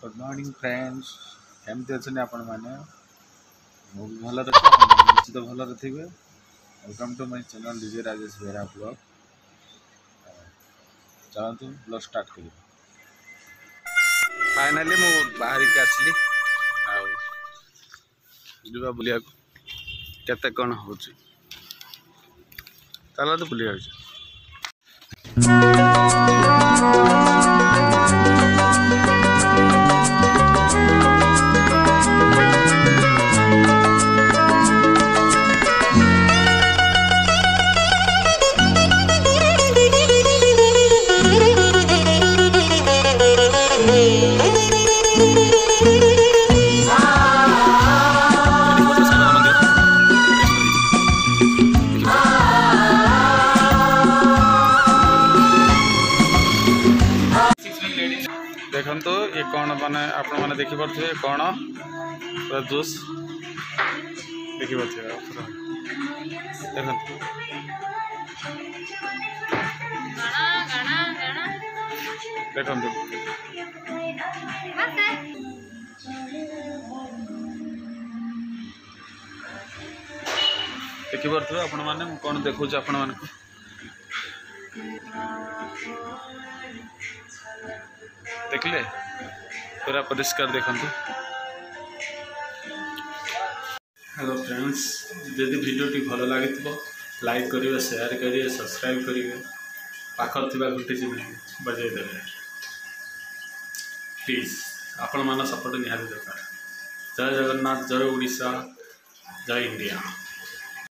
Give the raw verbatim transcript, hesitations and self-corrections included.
Good morning friends, केमती अच्छे आपण मैंने भल निश्चित भल थे। Welcome to my channel DJ Rajesh Behera blog. चलतु ब्लॉग स्टार्ट कर। फाइनाली मु बाहर के आसली आवा बुलिया केते कौन हो चल तो बुलिया देखो तो ये कौन माने आपण माने देखि परथे कौन पूरा जूस देखि परथे देखो देखो देखि परथे आपण माने कौन देखु छ आपण माने देखले पूरा परिष्कार देखु। हेलो फ्रेंड्स, जदि वीडियो टी भल लगी लाइक करिवे, शेयर करिवे, सब्सक्राइब करिवे, पाखर थिबा घंटी चिन्ह बजाई देवे प्लीज। आपण मान सपोर्ट निहाती दरकार। जय जगन्नाथ, जय ओडिशा, जय इंडिया।